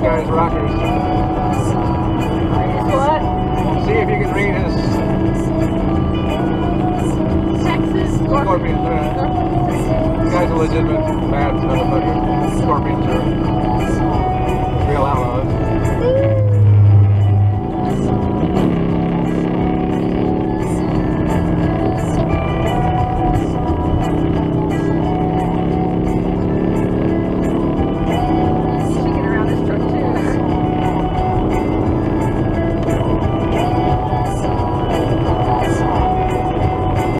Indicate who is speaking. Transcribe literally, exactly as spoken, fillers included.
Speaker 1: guy's rockers.
Speaker 2: What?
Speaker 1: See if you can read his
Speaker 2: Texas
Speaker 1: scorpion. Uh, the guy's a legitimate bad motherfucker. Scorpions are real outlaws.